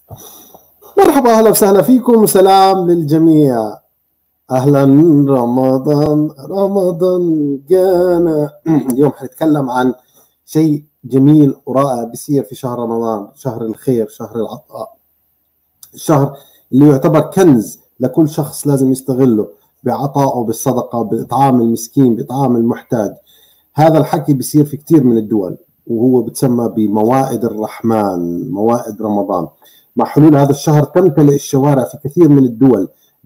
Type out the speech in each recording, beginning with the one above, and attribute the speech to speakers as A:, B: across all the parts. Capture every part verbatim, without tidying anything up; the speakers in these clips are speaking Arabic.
A: مرحبا، اهلا وسهلا فيكم وسلام للجميع. اهلا. رمضان رمضان جانا. اليوم حنتكلم عن شيء جميل ورائع بيصير في شهر رمضان، شهر الخير، شهر العطاء، الشهر اللي يعتبر كنز لكل شخص لازم يستغله بعطائه، بالصدقة، بإطعام المسكين، بإطعام المحتاج. هذا الحكي بيصير في كثير من الدول، وهو بتسمى بموائد الرحمن، موائد رمضان. مع حلول هذا الشهر تمتلئ الشوارع في كثير من الدول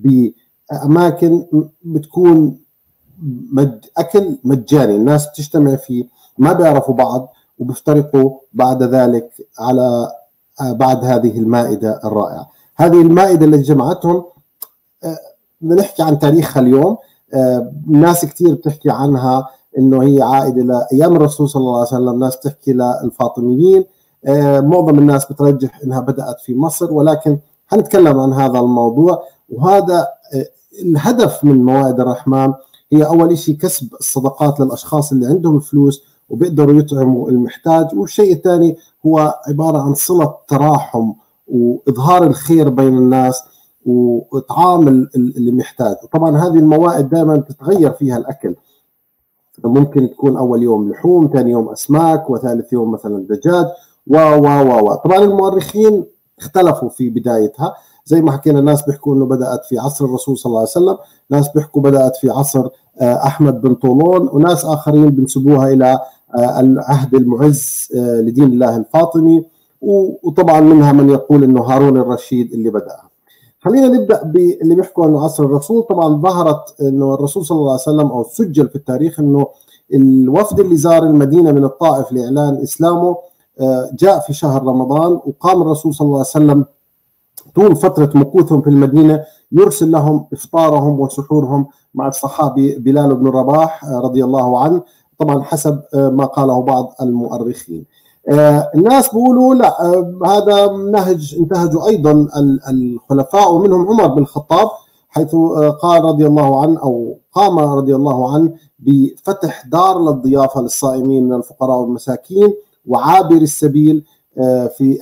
A: بأماكن بتكون مج... أكل مجاني، الناس بتجتمع فيه، ما بيعرفوا بعض وبيفترقوا بعد ذلك على بعد هذه المائدة الرائعة. هذه المائدة اللي جمعتهم، بدنا نحكي عن تاريخها اليوم. ناس كثير بتحكي عنها انه هي عائده لايام الرسول صلى الله عليه وسلم، ناس بتحكي للفاطميين، معظم الناس بترجح انها بدات في مصر، ولكن حنتكلم عن هذا الموضوع. وهذا الهدف من موائد الرحمن، هي اول شيء كسب الصدقات للاشخاص اللي عندهم فلوس وبيقدروا يطعموا المحتاج، والشيء الثاني هو عباره عن صله تراحم واظهار الخير بين الناس واطعام اللي محتاج. وطبعا هذه الموائد دائما تتغير فيها الاكل، ممكن تكون اول يوم لحوم، ثاني يوم اسماك، وثالث يوم مثلا دجاج و و و طبعا المؤرخين اختلفوا في بدايتها، زي ما حكينا، ناس بيحكوا انه بدات في عصر الرسول صلى الله عليه وسلم، ناس بيحكوا بدات في عصر احمد بن طولون، وناس اخرين بنسبوها الى العهد المعز لدين الله الفاطمي، وطبعا منها من يقول انه هارون الرشيد اللي بداها. خلينا نبدا باللي بيحكوا انه عصر الرسول. طبعا ظهرت انه الرسول صلى الله عليه وسلم، او سجل في التاريخ انه الوفد اللي زار المدينه من الطائف لاعلان اسلامه جاء في شهر رمضان، وقام الرسول صلى الله عليه وسلم طول فتره مكوثهم في المدينه يرسل لهم افطارهم وسحورهم مع الصحابي بلال بن رباح رضي الله عنه، طبعا حسب ما قاله بعض المؤرخين. الناس بيقولوا لا، هذا نهج انتهجوا ايضا الخلفاء، ومنهم عمر بن الخطاب، حيث قال رضي الله عنه، او قام رضي الله عنه بفتح دار للضيافه للصائمين من الفقراء والمساكين وعابر السبيل في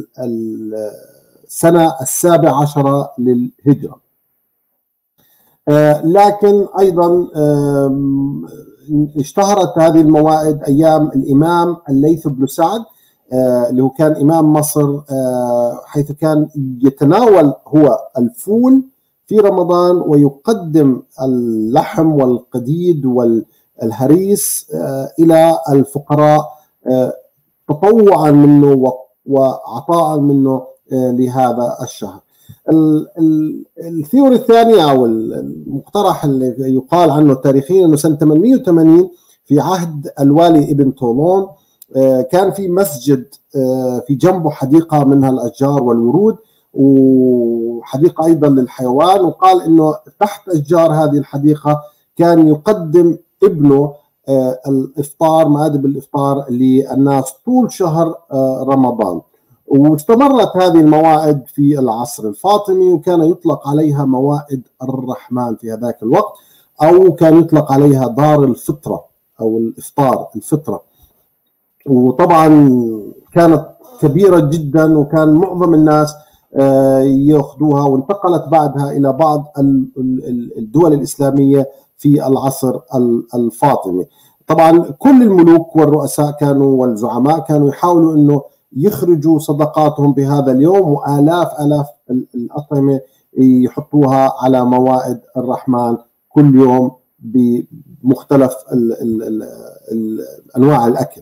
A: السنه السابعه عشره للهجره. لكن ايضا اشتهرت هذه الموائد ايام الامام الليث بن سعد، اللي هو كان امام مصر، حيث كان يتناول هو الفول في رمضان ويقدم اللحم والقديد والهريس الى الفقراء تطوعا منه وعطاء منه لهذا الشهر. الثيوري الثانية أو المقترح اللي يقال عنه تاريخيا أنه سنة ثمانمئة وثمانين في عهد الوالي ابن طولون كان في مسجد في جنبه حديقة منها الأشجار والورود، وحديقة أيضا للحيوان، وقال أنه تحت أشجار هذه الحديقة كان يقدم ابنه الإفطار، مآدب الإفطار للناس طول شهر رمضان. واستمرت هذه الموائد في العصر الفاطمي، وكان يطلق عليها موائد الرحمن في هذاك الوقت، أو كان يطلق عليها دار الفطرة أو الإفطار الفطرة. وطبعا كانت كبيرة جدا، وكان معظم الناس يأخذوها، وانتقلت بعدها إلى بعض الدول الإسلامية في العصر الفاطمي. طبعا كل الملوك والرؤساء كانوا والزعماء كانوا يحاولوا أنه يخرجوا صدقاتهم بهذا اليوم، وآلاف آلاف الأطعمة يحطوها على موائد الرحمن كل يوم بمختلف ال ال ال ال أنواع الأكل.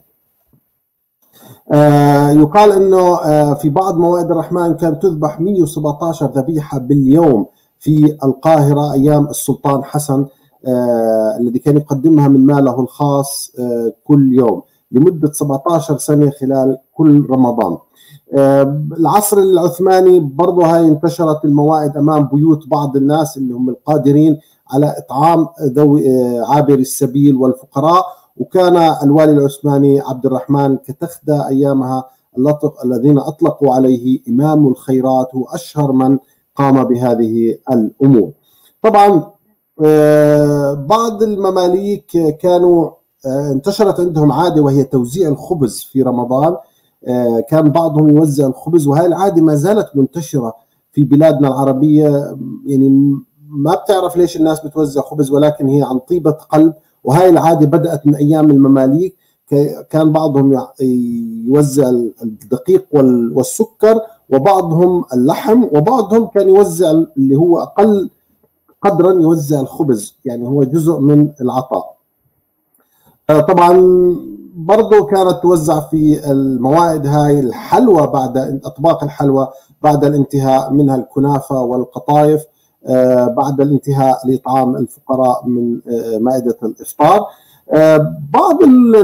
A: آه يقال أنه آه في بعض موائد الرحمن كانت تذبح مئة وسبعة عشر ذبيحة باليوم في القاهرة أيام السلطان حسن، آه الذي كان يقدمها من ماله الخاص آه كل يوم لمدة سبعة عشر سنة خلال كل رمضان. العصر العثماني برضه هاي انتشرت الموائد أمام بيوت بعض الناس اللي هم القادرين على إطعام ذوي عابر السبيل والفقراء، وكان الوالي العثماني عبد الرحمن كتخدة أيامها الذين أطلقوا عليه إمام الخيرات، هو أشهر من قام بهذه الأمور. طبعا بعض المماليك كانوا انتشرت عندهم عادة وهي توزيع الخبز في رمضان، كان بعضهم يوزع الخبز، وهي العادة ما زالت منتشرة في بلادنا العربية. يعني ما بتعرف ليش الناس بتوزع خبز، ولكن هي عن طيبة قلب، وهي العادة بدأت من أيام المماليك. كان بعضهم يوزع الدقيق والسكر، وبعضهم اللحم، وبعضهم كان يوزع اللي هو أقل قدرا يوزع الخبز، يعني هو جزء من العطاء. طبعا برضو كانت توزع في الموائد هاي الحلوى، بعد أطباق الحلوى بعد الانتهاء منها، الكنافة والقطايف بعد الانتهاء لإطعام الفقراء من مائدة الإفطار. بعض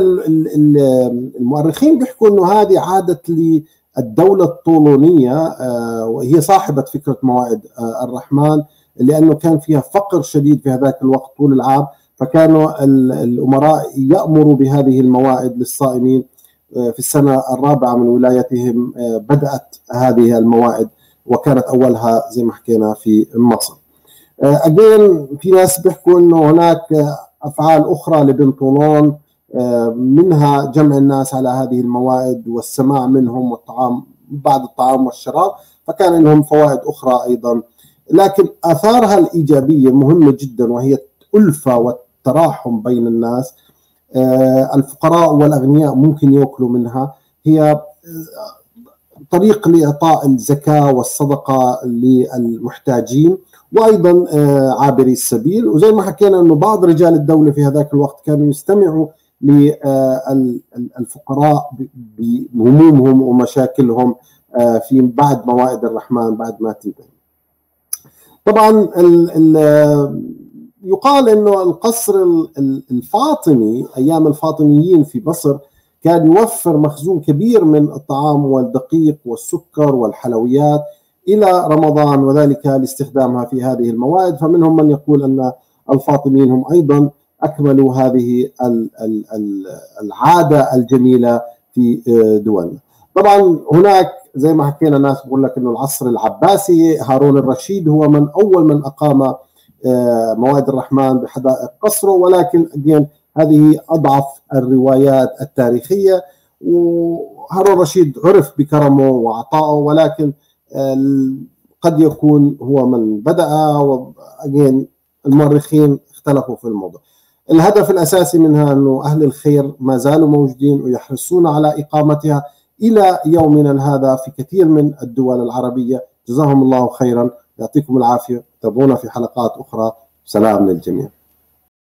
A: المؤرخين بيحكوا أنه هذه عادة للدولة الطولونية، وهي صاحبة فكرة موائد الرحمن، لأنه كان فيها فقر شديد في هذاك الوقت طول العام، فكانوا الأمراء يأمروا بهذه الموائد للصائمين. في السنة الرابعة من ولايتهم بدأت هذه الموائد، وكانت أولها زي ما حكينا في مصر. أجين في ناس بيحكوا أنه هناك أفعال أخرى لابن طولون، منها جمع الناس على هذه الموائد والسماع منهم والطعام بعد الطعام والشراب، فكان لهم فوائد أخرى أيضا. لكن آثارها الإيجابية مهمة جدا، وهي الألفة والتراحم بين الناس. الفقراء والأغنياء ممكن يأكلوا منها، هي طريق لإعطاء الزكاة والصدقة للمحتاجين، وأيضا عابري السبيل. وزي ما حكينا أنه بعض رجال الدولة في هذاك الوقت كانوا يستمعوا للفقراء بهمومهم ومشاكلهم في بعد موائد الرحمن بعد ما تنتهي. طبعا ال ال يقال انه القصر الفاطمي ايام الفاطميين في مصر كان يوفر مخزون كبير من الطعام والدقيق والسكر والحلويات الى رمضان، وذلك لاستخدامها في هذه الموائد. فمنهم من يقول ان الفاطميين هم ايضا اكملوا هذه العاده الجميله في دولنا. طبعا هناك زي ما حكينا ناس بقول لك انه العصر العباسي، هارون الرشيد هو من اول من اقام موائد الرحمن بحدائق قصره، ولكن هذه اضعف الروايات التاريخيه. وهارون الرشيد عرف بكرمه وعطائه، ولكن قد يكون هو من بدأ، وأجين المؤرخين اختلفوا في الموضوع. الهدف الأساسي منها أنه أهل الخير ما زالوا موجودين ويحرصون على إقامتها إلى يومنا هذا في كثير من الدول العربية. جزاهم الله خيرا، يعطيكم العافية، تابعونا في حلقات أخرى. سلام للجميع.